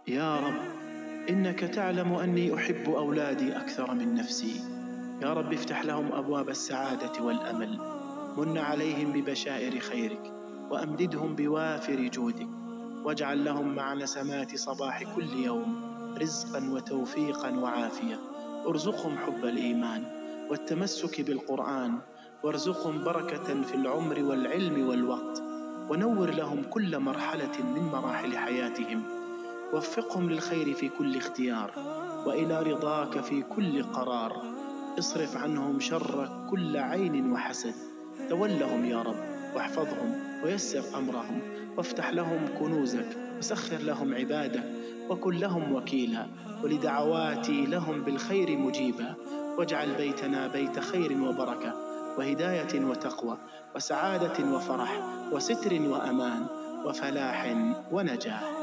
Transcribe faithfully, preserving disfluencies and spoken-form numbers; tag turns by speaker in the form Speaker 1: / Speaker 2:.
Speaker 1: يا رب إنك تعلم أني أحب أولادي أكثر من نفسي. يا رب افتح لهم أبواب السعادة والأمل، من عليهم ببشائر خيرك، وأمددهم بوافر جودك، واجعل لهم مع نسمات صباح كل يوم رزقا وتوفيقا وعافية. ارزقهم حب الإيمان والتمسك بالقرآن، وارزقهم بركة في العمر والعلم والوقت، ونور لهم كل مرحلة من مراحل حياتهم، وفقهم للخير في كل اختيار، وإلى رضاك في كل قرار. اصرف عنهم شر كل عين وحسد. تولهم يا رب واحفظهم ويسر أمرهم، وافتح لهم كنوزك وسخر لهم عبادك، وكن لهم وكيلا، ولدعواتي لهم بالخير مجيبا. واجعل بيتنا بيت خير وبركة وهداية وتقوى وسعادة وفرح وستر وأمان وفلاح ونجاح.